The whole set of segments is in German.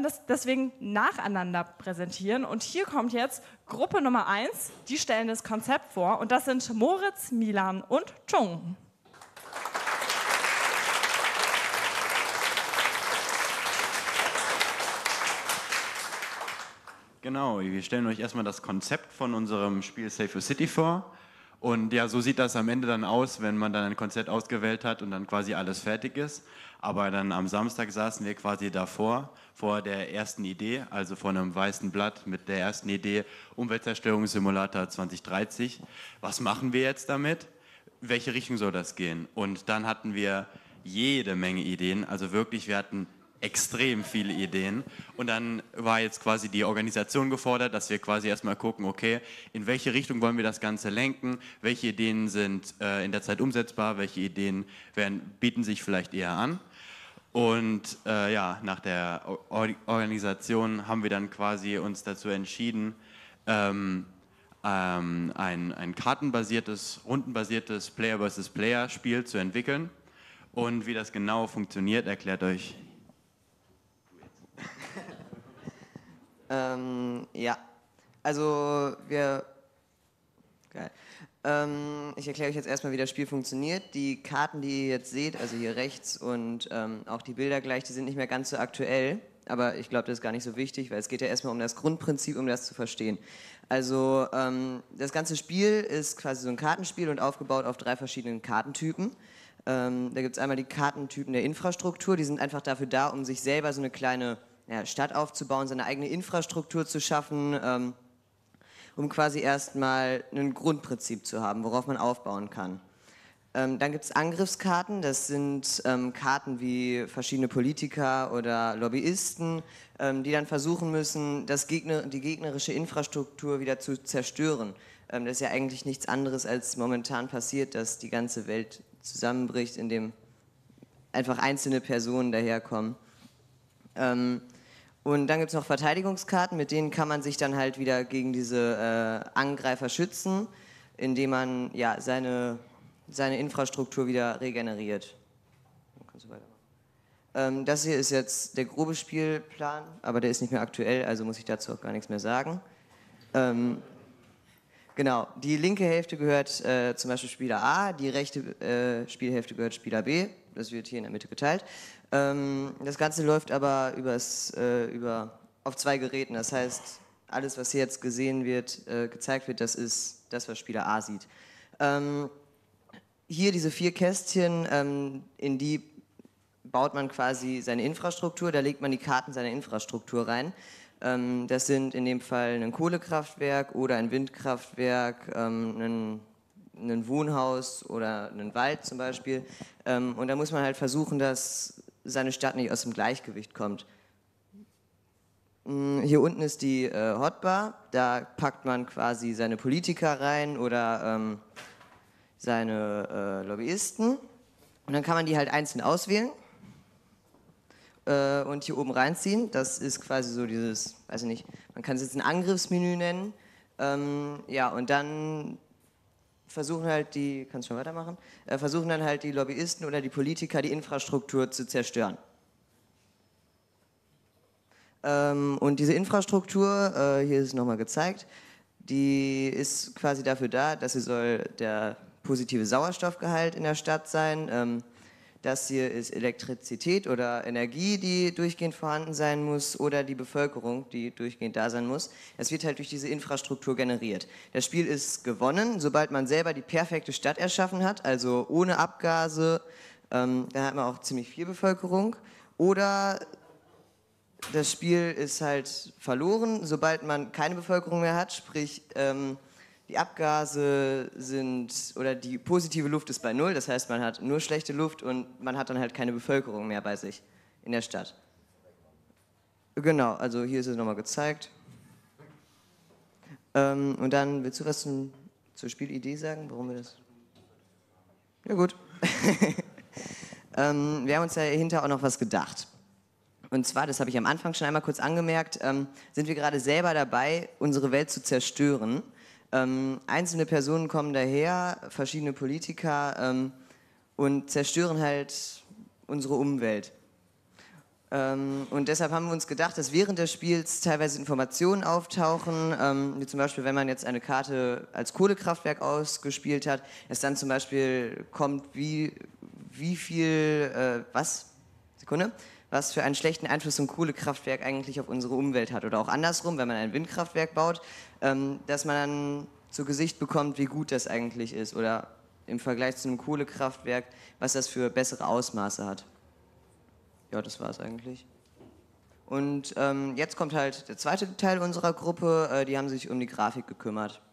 dann das deswegen nacheinander präsentieren. Und hier kommt jetzt Gruppe Nummer 1, die stellen das Konzept vor. Und das sind Moritz, Milan und Chung. Genau, wir stellen euch erstmal das Konzept von unserem Spiel Save Your City vor. Und ja, so sieht das am Ende dann aus, wenn man dann ein Konzept ausgewählt hat und dann quasi alles fertig ist. Aber dann am Samstag saßen wir quasi davor, vor der ersten Idee, also vor einem weißen Blatt mit der ersten Idee Umweltzerstörungssimulator 2030. Was machen wir jetzt damit? Welche Richtung soll das gehen? Und dann hatten wir jede Menge Ideen, also wirklich, wir hatten extrem viele Ideen und dann war jetzt quasi die Organisation gefordert, dass wir quasi erstmal gucken, okay, in welche Richtung wollen wir das Ganze lenken, welche Ideen sind in der Zeit umsetzbar, welche Ideen bieten sich vielleicht eher an. Und ja, nach der Organisation haben wir dann quasi uns dazu entschieden, ein kartenbasiertes, rundenbasiertes Player vs. Player Spiel zu entwickeln. Und wie das genau funktioniert, erklärt euch ja, also ich erkläre euch jetzt erstmal, wie das Spiel funktioniert. Die Karten, die ihr jetzt seht, also hier rechts und auch die Bilder gleich, die sind nicht mehr ganz so aktuell, aber ich glaube, das ist gar nicht so wichtig, weil es geht ja erstmal um das Grundprinzip, um das zu verstehen. Also das ganze Spiel ist quasi so ein Kartenspiel und aufgebaut auf 3 verschiedenen Kartentypen. Da gibt es einmal die Kartentypen der Infrastruktur, die sind einfach dafür da, um sich selber so eine kleine Stadt aufzubauen, seine eigene Infrastruktur zu schaffen, um quasi erstmal ein Grundprinzip zu haben, worauf man aufbauen kann. Dann gibt es Angriffskarten, das sind Karten wie verschiedene Politiker oder Lobbyisten, die dann versuchen müssen, die gegnerische Infrastruktur wieder zu zerstören. Das ist ja eigentlich nichts anderes, als momentan passiert, dass die ganze Welt zusammenbricht, indem einfach einzelne Personen daherkommen. Und dann gibt es noch Verteidigungskarten, mit denen kann man sich dann halt wieder gegen diese Angreifer schützen, indem man ja, seine Infrastruktur wieder regeneriert. Kannst du weitermachen. Das hier ist jetzt der grobe Spielplan, aber der ist nicht mehr aktuell, also muss ich dazu auch gar nichts mehr sagen. Genau, die linke Hälfte gehört zum Beispiel Spieler A, die rechte Spielhälfte gehört Spieler B, das wird hier in der Mitte geteilt. Das Ganze läuft aber auf 2 Geräten, das heißt, alles, was hier jetzt gezeigt wird, das ist das, was Spieler A sieht. Hier diese 4 Kästchen, in die baut man quasi seine Infrastruktur, da legt man die Karten seiner Infrastruktur rein. Das sind in dem Fall ein Kohlekraftwerk oder ein Windkraftwerk, ein Wohnhaus oder ein Wald zum Beispiel. Und da muss man halt versuchen, dass seine Stadt nicht aus dem Gleichgewicht kommt. Hier unten ist die Hotbar, da packt man quasi seine Politiker rein oder seine Lobbyisten. Und dann kann man die halt einzeln auswählen und hier oben reinziehen. Das ist quasi so dieses, weiß ich nicht, man kann es jetzt ein Angriffsmenü nennen. Ja, und dann versuchen halt kannst du schon weitermachen, versuchen dann halt die Lobbyisten oder die Politiker die Infrastruktur zu zerstören. Und diese Infrastruktur, hier ist es nochmal gezeigt, die ist quasi dafür da, dass sie soll der positive Sauerstoffgehalt in der Stadt sein. Das hier ist Elektrizität oder Energie, die durchgehend vorhanden sein muss, oder die Bevölkerung, die durchgehend da sein muss. Das wird halt durch diese Infrastruktur generiert. Das Spiel ist gewonnen, sobald man selber die perfekte Stadt erschaffen hat, also ohne Abgase, dann hat man auch ziemlich viel Bevölkerung. Oder das Spiel ist halt verloren, sobald man keine Bevölkerung mehr hat, sprich die Abgase oder die positive Luft ist bei 0, das heißt, man hat nur schlechte Luft und man hat dann halt keine Bevölkerung mehr bei sich in der Stadt. Genau, also hier ist es nochmal gezeigt. Und dann, willst du was zur Spielidee sagen, warum wir das... Ja gut. Wir haben uns dahinter auch noch was gedacht. Und zwar, das habe ich am Anfang schon einmal kurz angemerkt, sind wir gerade selber dabei, unsere Welt zu zerstören. Einzelne Personen kommen daher, verschiedene Politiker und zerstören halt unsere Umwelt. Und deshalb haben wir uns gedacht, dass während des Spiels teilweise Informationen auftauchen, wie zum Beispiel, wenn man jetzt eine Karte als Kohlekraftwerk ausgespielt hat, es dann zum Beispiel kommt, wie viel, was für einen schlechten Einfluss so ein Kohlekraftwerk eigentlich auf unsere Umwelt hat. Oder auch andersrum, wenn man ein Windkraftwerk baut, dass man dann zu Gesicht bekommt, wie gut das eigentlich ist. Oder im Vergleich zu einem Kohlekraftwerk, was das für bessere Ausmaße hat. Ja, das war es eigentlich. Und jetzt kommt halt der zweite Teil unserer Gruppe, die haben sich um die Grafik gekümmert.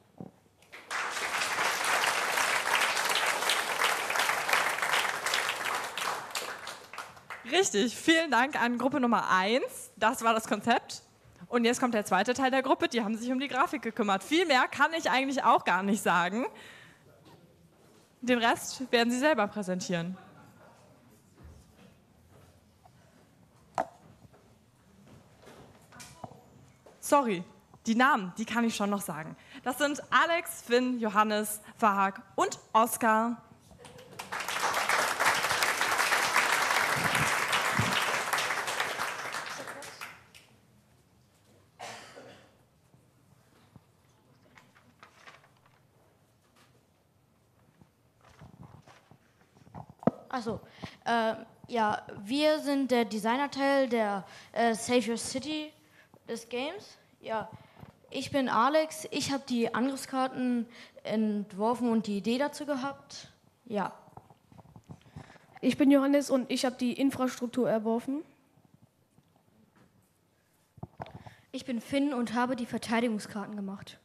Richtig, vielen Dank an Gruppe Nummer 1. Das war das Konzept. Und jetzt kommt der zweite Teil der Gruppe, die haben sich um die Grafik gekümmert. Viel mehr kann ich eigentlich auch gar nicht sagen. Den Rest werden sie selber präsentieren. Sorry, die Namen, die kann ich schon noch sagen. Das sind Alex, Finn, Johannes, Wahag und Oskar. Achso, ja, wir sind der Designerteil der Save Your City des Games. Ja, ich bin Alex, ich habe die Angriffskarten entworfen und die Idee dazu gehabt. Ja. Ich bin Johannes und ich habe die Infrastruktur entworfen. Ich bin Finn und habe die Verteidigungskarten gemacht.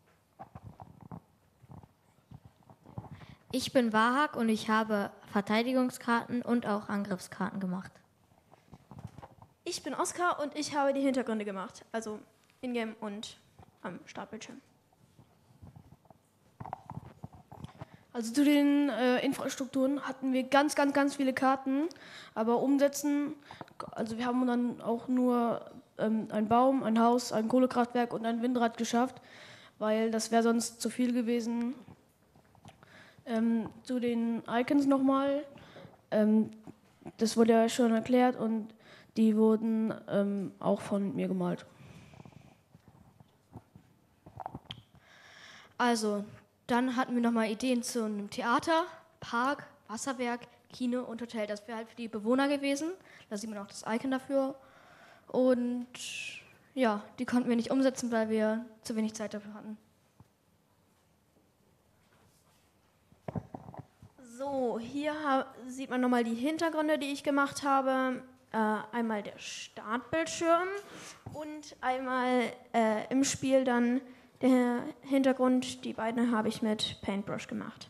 Ich bin Wahag und ich habe Verteidigungskarten und auch Angriffskarten gemacht. Ich bin Oskar und ich habe die Hintergründe gemacht, also in-game und am Startbildschirm. Also zu den Infrastrukturen hatten wir ganz viele Karten, aber umsetzen, also wir haben dann auch nur einen Baum, ein Haus, ein Kohlekraftwerk und ein Windrad geschafft, weil das wäre sonst zu viel gewesen. Zu den Icons nochmal, das wurde ja schon erklärt und die wurden auch von mir gemalt. Also, dann hatten wir nochmal Ideen zu einem Theater, Park, Wasserwerk, Kino und Hotel. Das wäre halt für die Bewohner gewesen. Da sieht man auch das Icon dafür. Und ja, die konnten wir nicht umsetzen, weil wir zu wenig Zeit dafür hatten. So, hier sieht man nochmal die Hintergründe, die ich gemacht habe. Einmal der Startbildschirm und einmal im Spiel dann der Hintergrund. Die beiden habe ich mit Paintbrush gemacht.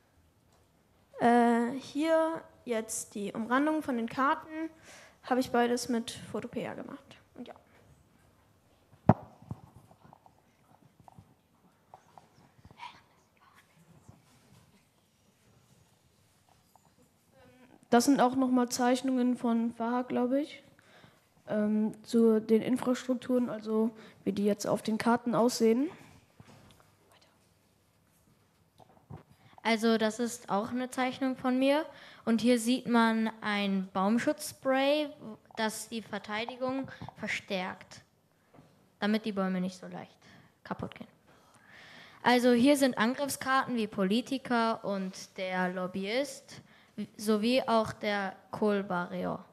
Hier jetzt die Umrandung von den Karten habe ich beides mit Photopea gemacht. Und ja. Das sind auch nochmal Zeichnungen von Wahag, glaube ich, zu den Infrastrukturen, also wie die jetzt auf den Karten aussehen. Also das ist auch eine Zeichnung von mir und hier sieht man ein Baumschutzspray, das die Verteidigung verstärkt, damit die Bäume nicht so leicht kaputt gehen. Also hier sind Angriffskarten wie Politiker und der Lobbyist, sowie auch der Kohlbarrier.